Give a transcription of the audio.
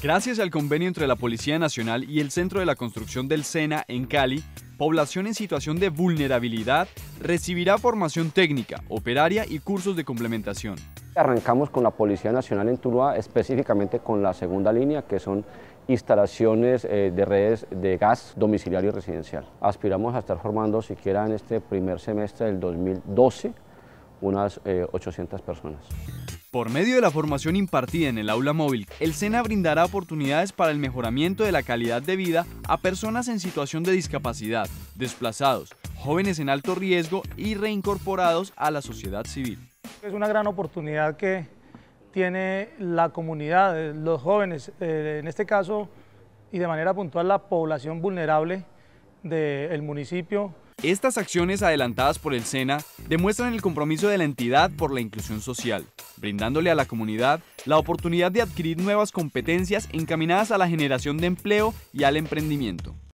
Gracias al convenio entre la Policía Nacional y el Centro de la Construcción del SENA en Cali, población en situación de vulnerabilidad recibirá formación técnica, operaria y cursos de complementación. Arrancamos con la Policía Nacional en Tuluá, específicamente con la segunda línea, que son instalaciones de redes de gas domiciliario y residencial. Aspiramos a estar formando siquiera en este primer semestre del 2012 unas 800 personas. Por medio de la formación impartida en el aula móvil, el SENA brindará oportunidades para el mejoramiento de la calidad de vida a personas en situación de discapacidad, desplazados, jóvenes en alto riesgo y reincorporados a la sociedad civil. Es una gran oportunidad que tiene la comunidad, los jóvenes, en este caso y de manera puntual la población vulnerable del municipio. Estas acciones adelantadas por el SENA demuestran el compromiso de la entidad por la inclusión social, brindándole a la comunidad la oportunidad de adquirir nuevas competencias encaminadas a la generación de empleo y al emprendimiento.